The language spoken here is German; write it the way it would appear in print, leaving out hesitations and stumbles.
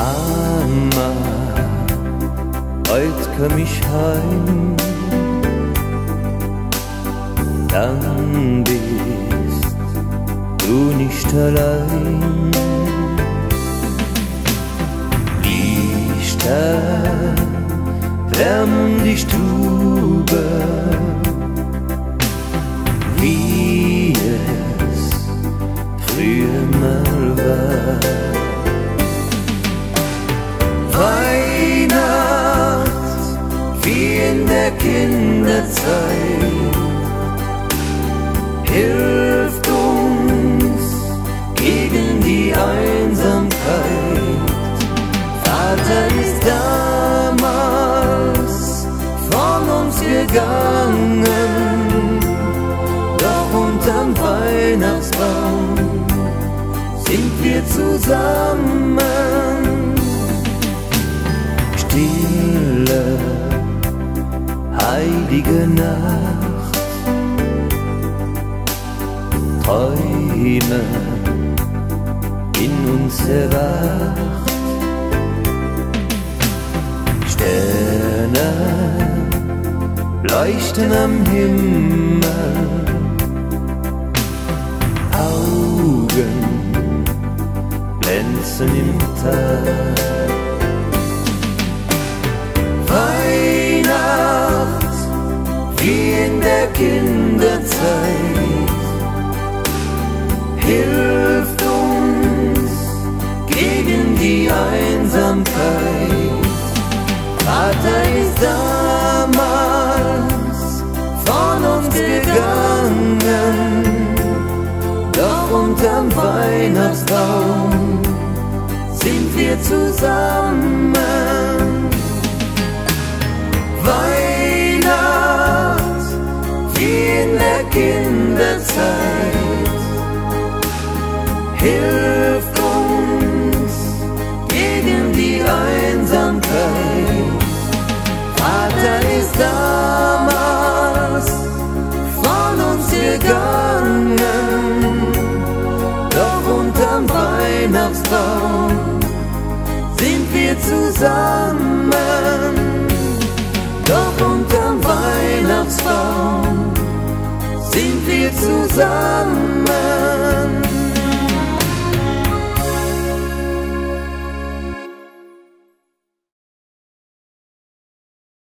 Mama, heut komm ich heim, dann bist du nicht allein. Lichter wärmen die Stube, wie es früher mal war. Weihnacht wie in der Kinderzeit hilft uns gegen die Einsamkeit. Vater ist damals von uns gegangen, doch unterm Weihnachtsbaum sind wir zusammen. Stille, heilige Nacht, Träume in uns erwacht. Sterne leuchten am Himmel, Augen glänzen im Tag. Weihnacht wie in der Kinderzeit hilft uns gegen die Einsamkeit. Vater ist damals von uns gegangen, doch unterm Weihnachtsbaum sind wir zusammen. Weihnacht wie in der Kinderzeit hilft uns gegen die Einsamkeit. Vater ist damals von uns gegangen, doch unterm Weihnachtsbaum sind wir zusammen. Doch unterm Weihnachtsbaum sind wir zusammen.